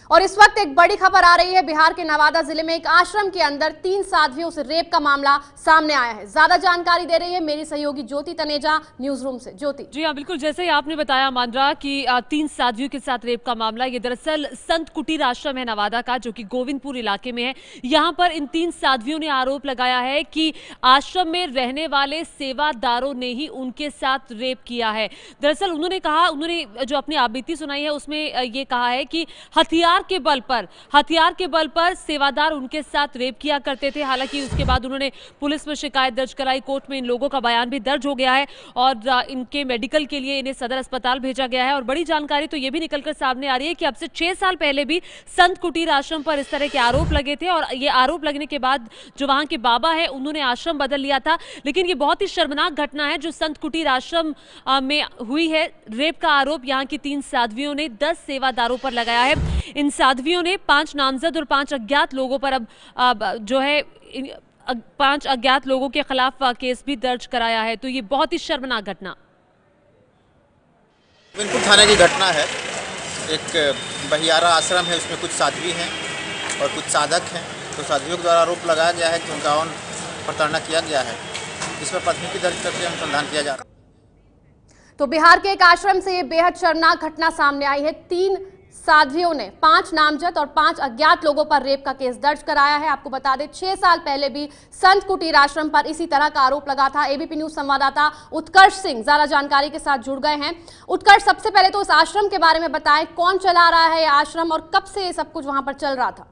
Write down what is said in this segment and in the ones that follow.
और इस वक्त एक बड़ी खबर आ रही है। बिहार के नवादा जिले में एक आश्रम के अंदर 3 साध्वियों से रेप का मामला सामने आया है। ज्यादा जानकारी दे रही है मेरी सहयोगी ज्योति तनेजा न्यूज रूम से। ज्योति जी हाँ, बिल्कुल जैसे ही आपने बताया मांद्रा कि 3 साध्वियों के साथ रेप का मामला, ये दरअसल संत कुटीर आश्रम है नवादा का, जो कि गोविंदपुर इलाके में है। यहाँ पर इन 3 साध्वियों ने आरोप लगाया है कि आश्रम में रहने वाले सेवादारों ने ही उनके साथ रेप किया है। दरअसल उन्होंने जो अपनी आपबीती सुनाई है उसमें ये कहा है कि हथियार के बल पर सेवादार उनके साथ रेप किया करते थे। हालांकि उसके बाद उन्होंने पुलिस में शिकायत दर्ज कराई। कोर्ट में इन लोगों का बयान भी दर्ज हो गया है और इनके मेडिकल के लिए इन्हें सदर अस्पताल भेजा गया है। और बड़ी जानकारी तो ये भी निकलकर सामने आ रही है कि अब से 6 साल पहले भी संत कुटीर आश्रम पर इस तरह के आरोप लगे थे और ये आरोप लगने के बाद जो वहां के बाबा है उन्होंने आश्रम बदल लिया था। लेकिन ये बहुत ही शर्मनाक घटना है जो संत कुटीर आश्रम में हुई है। रेप का आरोप यहाँ की 3 साध्वियों ने 10 सेवादारों पर लगाया है। इन साध्वियों ने 5 नामजद और 5 अज्ञात लोगों पर अब जो है 5 अज्ञात लोगों के खिलाफ केस भी दर्ज कराया है। तो ये बहुत ही शर्मनाक घटना गोविंदपुर थाने की घटना है। एक बहियारा आश्रम है, उसमें कुछ साध्वी हैं और कुछ साधक हैं। तो साध्वियों के द्वारा आरोप लगाया गया है कि उनका यौन प्रताड़ना किया गया है। इस पर प्राथमिकी दर्ज करके अनुसंधान किया जा रहा है। तो बिहार के एक आश्रम से ये बेहद शर्मनाक घटना सामने आई है। 3 साध्वियों ने 5 नामजद और 5 अज्ञात लोगों पर रेप का केस दर्ज कराया है। आपको बता दें 6 साल पहले भी संत कुटीर आश्रम पर इसी तरह का आरोप लगा था। एबीपी न्यूज संवाददाता उत्कर्ष सिंह ज्यादा जानकारी के साथ जुड़ गए हैं। उत्कर्ष, सबसे पहले तो इस आश्रम के बारे में बताएं, कौन चला रहा है यह आश्रम और कब से ये सब कुछ वहां पर चल रहा था?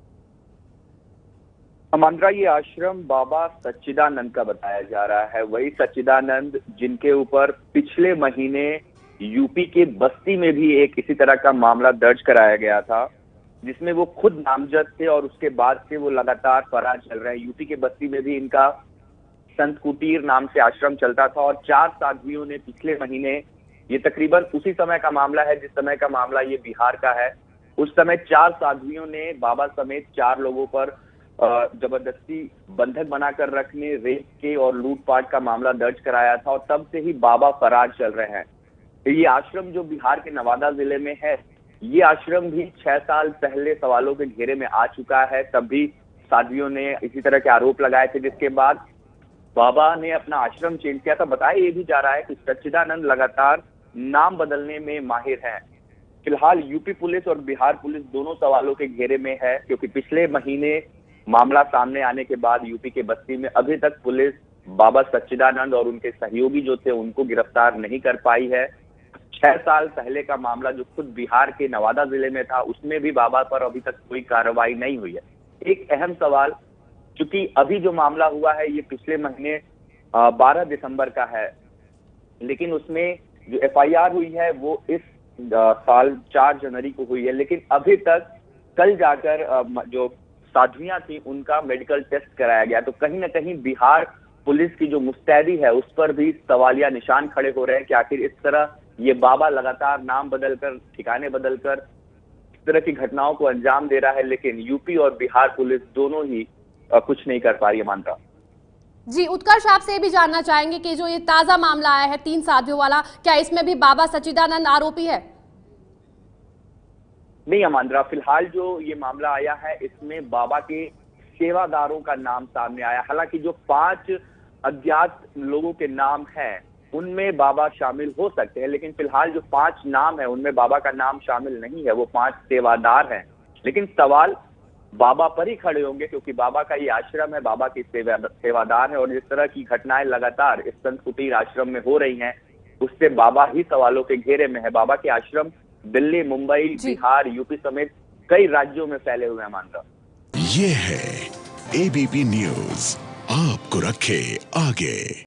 मांद्रा, ये आश्रम बाबा सच्चिदानंद का बताया जा रहा है। वही सच्चिदानंद जिनके ऊपर पिछले महीने यूपी के बस्ती में भी एक इसी तरह का मामला दर्ज कराया गया था, जिसमें वो खुद नामजद थे और उसके बाद से वो लगातार फरार चल रहे हैं। यूपी के बस्ती में भी इनका संत कुटीर नाम से आश्रम चलता था और 4 साध्वियों ने पिछले महीने, ये तकरीबन उसी समय का मामला है जिस समय का मामला ये बिहार का है, उस समय 4 साध्वियों ने बाबा समेत 4 लोगों पर जबरदस्ती बंधक बनाकर रखने, रेप के और लूटपाट का मामला दर्ज कराया था और तब से ही बाबा फरार चल रहे हैं। ये आश्रम जो बिहार के नवादा जिले में है, ये आश्रम भी 6 साल पहले सवालों के घेरे में आ चुका है। तब भी साध्वियों ने इसी तरह के आरोप लगाए थे, जिसके बाद बाबा ने अपना आश्रम चेंज किया था। बताया ये भी जा रहा है कि सच्चिदानंद लगातार नाम बदलने में माहिर हैं। फिलहाल यूपी पुलिस और बिहार पुलिस दोनों सवालों के घेरे में है, क्योंकि पिछले महीने मामला सामने आने के बाद यूपी के बस्ती में अभी तक पुलिस बाबा सच्चिदानंद और उनके सहयोगी जो थे उनको गिरफ्तार नहीं कर पाई है। 6 साल पहले का मामला जो खुद बिहार के नवादा जिले में था, उसमें भी बाबा पर अभी तक कोई कार्रवाई नहीं हुई है। एक अहम सवाल, क्योंकि अभी जो मामला हुआ है ये पिछले महीने 12 दिसंबर का है, लेकिन उसमें जो FIR हुई है वो इस साल 4 जनवरी को हुई है। लेकिन अभी तक कल जाकर जो साध्वियां थी उनका मेडिकल टेस्ट कराया गया। तो कहीं ना कहीं बिहार पुलिस की जो मुस्तैदी है उस पर भी सवालिया निशान खड़े हो रहे हैं कि आखिर इस तरह ये बाबा लगातार नाम बदलकर, ठिकाने बदलकर इस तरह की घटनाओं को अंजाम दे रहा है, लेकिन यूपी और बिहार पुलिस दोनों ही कुछ नहीं कर पा रही है। मांद्रा जी, उत्कर्ष आपसे भी जानना चाहेंगे कि जो ये ताजा मामला आया है 3 साध्वियों वाला, क्या इसमें भी बाबा सच्चिदानंद आरोपी है? नहीं अमांद्रा, फिलहाल जो ये मामला आया है इसमें बाबा के सेवादारों का नाम सामने आया। हालांकि जो 5 अज्ञात लोगों के नाम हैं उनमें बाबा शामिल हो सकते हैं, लेकिन फिलहाल जो 5 नाम है उनमें बाबा का नाम शामिल नहीं है। वो 5 सेवादार हैं, लेकिन सवाल बाबा पर ही खड़े होंगे, क्योंकि बाबा का ये आश्रम है, बाबा के सेवादार है। और जिस तरह की घटनाएं लगातार इस संत कुटीर आश्रम में हो रही हैं, उससे बाबा ही सवालों के घेरे में है। बाबा के आश्रम दिल्ली, मुंबई, बिहार, यूपी समेत कई राज्यों में फैले हुए हैं। मानता ये है ABP न्यूज, आपको रखे आगे।